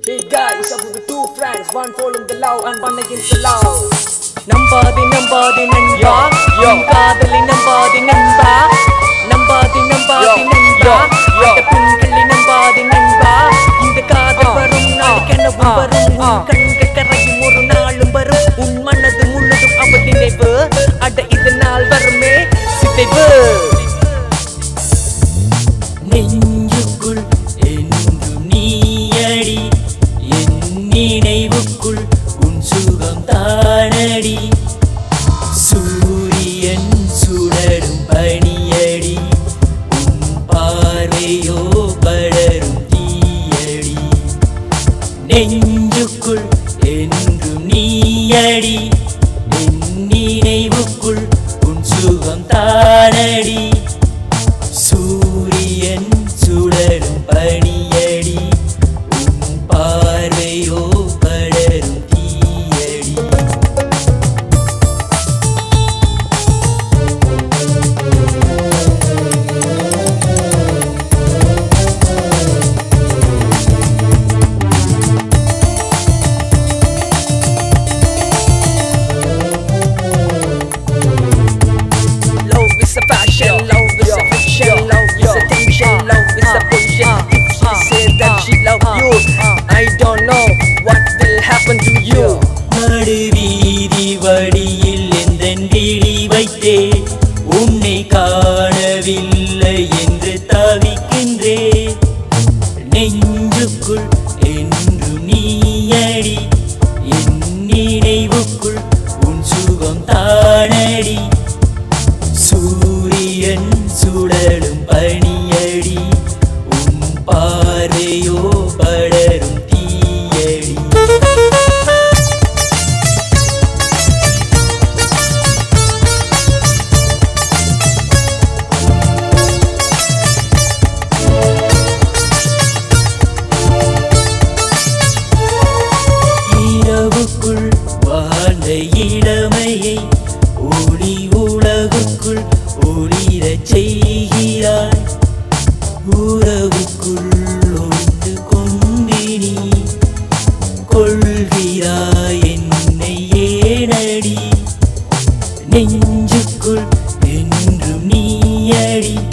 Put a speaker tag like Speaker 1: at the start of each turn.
Speaker 1: Hey guys, about the two friends, one falling the love and one against the love. Nambadi namba, kadali nambadi namba, nambadi namba. Anda pingali nambadi namba. Inda kadal varum nalikanavu varum, kangal karayum oru naalum varum, un manadu mulludum aval ninaivu, ada idanal varume sitaivu.
Speaker 2: நெஞ்சுக்குள் என்றும் நீயடி என் நினைவுக்குள் உன் சுகம் தானடி சூரியன் சுடரும் பனியடி உன் பார்வையோ படரும் தீயடி நெஞ்சுக்குள் என்றும் நீயடி என் நினைவுக்குள் உன் சுகம் தானடி சூரியன் சுடரும் பனியடி உன் பார்வையோ படரும் தீயடி
Speaker 1: Love is a passion, love is a fiction, love is a tension, love is a potion. If she says that she love you, I don't know what will happen to you.
Speaker 2: Naduveedhi வழியில் எந்தன் விழி வைத்தே உன்னை காணவில்லை என்று தவிக்கின்றேன் நெஞ்சுக்குள் என்றும் நீயடி என் நினைவுக்குள் உன் சுகம் தானடி சூரியன் சுடரும் பனியடி உன் பார்வையோ படரும் தீயடி இரவுக்குள் வாழ்ந்த இளமையை ஒளி உலகுக்குள் ஒளிரச் செய்கிறாய் உறவுக்குள் ஒளிந்து கொண்டினி கொள்கிறாய் என்னை ஏனடி நெஞ்சுக்குள் என்றும் நீயடி